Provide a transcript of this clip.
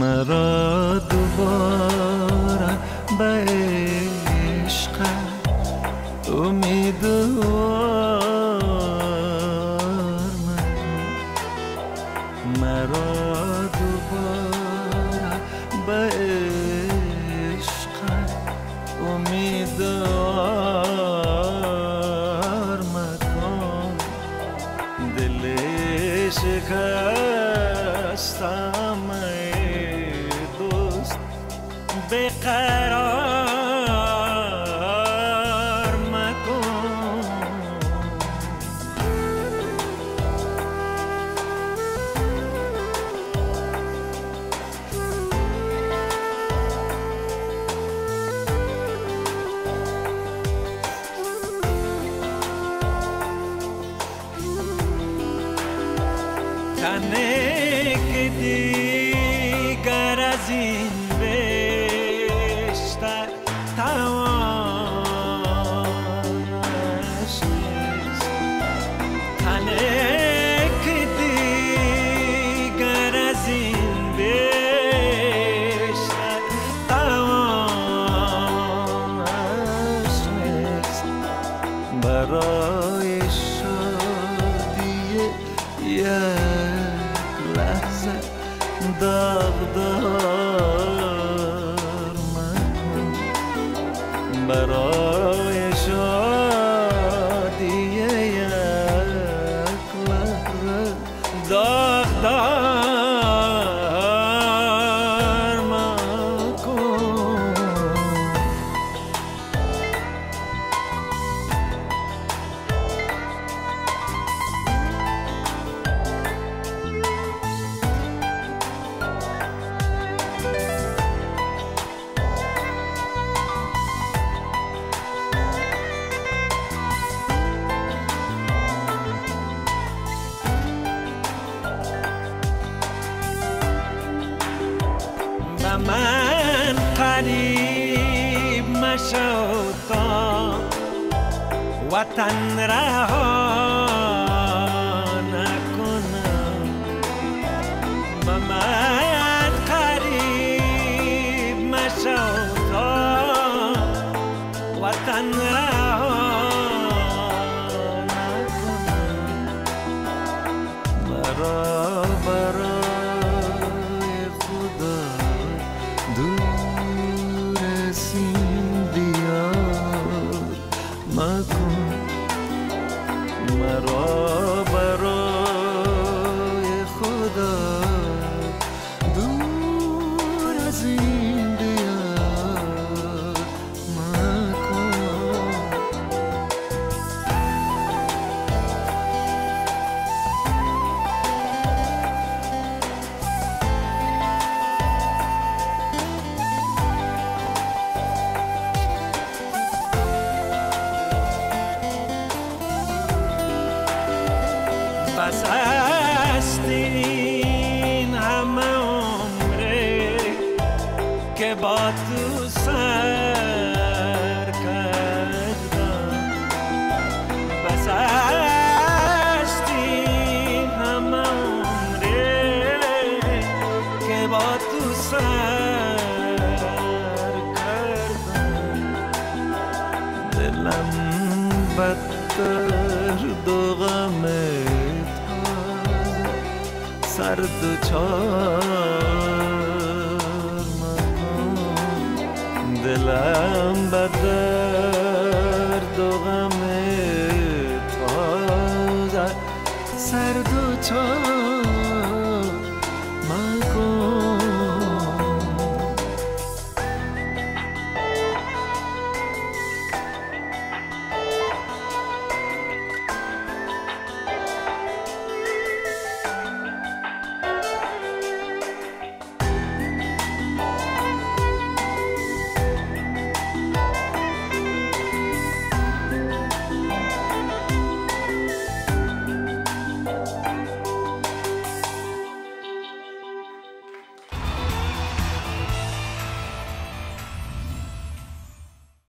مرا دوباره به عشقت امیدوار مکن. مرا دوباره به عشقت امیدوار مکن. دل شکستم ای دوست بیقرار مکن. تنه که دیگر از این بیشتر توانش نیست. تنه که دیگر از این بیشتر توانش نیست. برای شادی یک لحظه داغدار مکن. برای شادی یک لحظه داغدار مکن. من قریب مشو تا وطن رها نکنم. من قریب مشو تا وطن رها نکنم. مرا برای خدا دور سین دیار مکن. مرا برای خدا دور از این دیار مکن. بس است این همه عمره که با تو سر کردم. بس است این همه عمره که با تو سر کردم. دلم بدتر دو غمه سر دوچار مکن. دلم بدتر